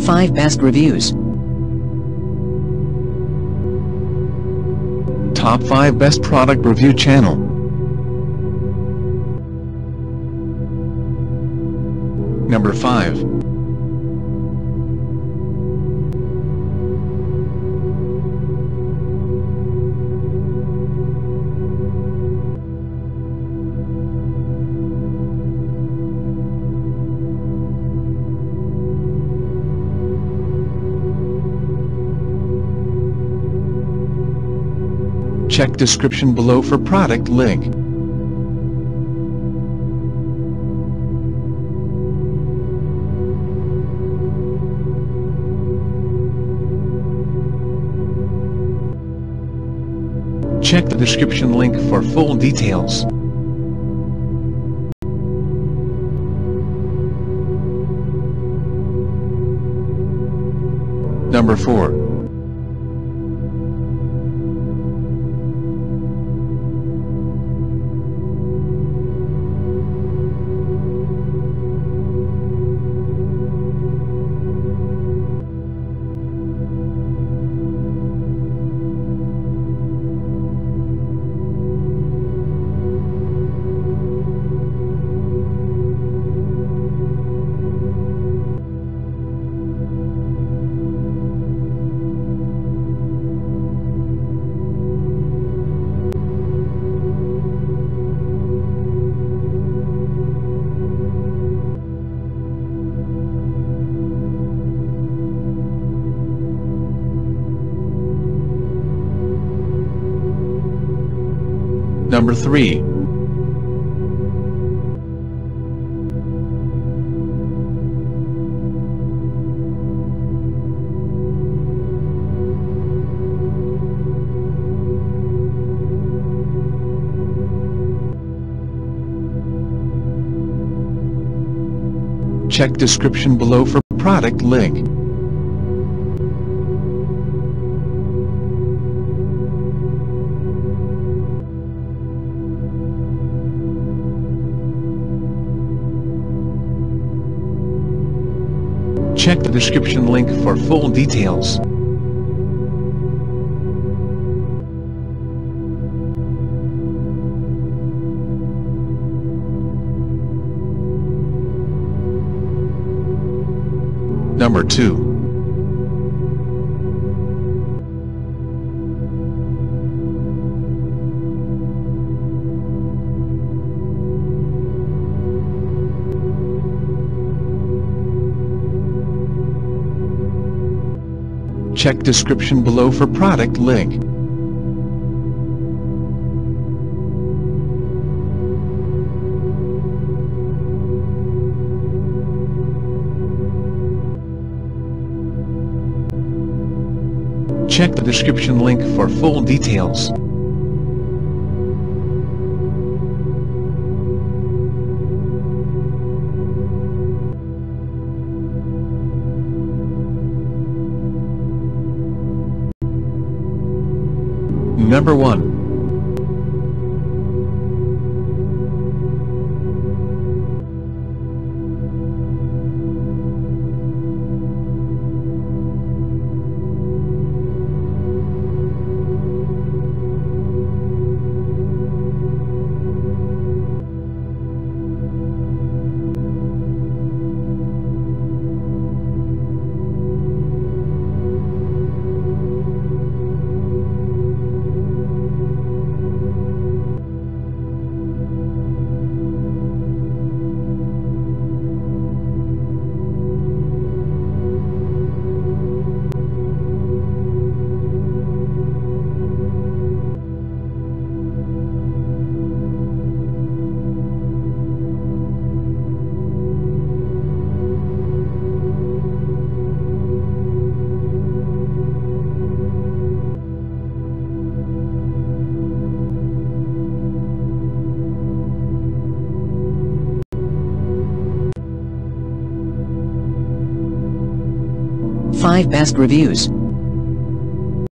5 Best Reviews. Top 5 Best Product Review Channel. Number 5. Check description below for product link. Check the description link for full details. Number 4. Number 3. Check description below for product link. Check the description link for full details. Number 2. Check description below for product link. Check the description link for full details. Number 1. Five Best Reviews.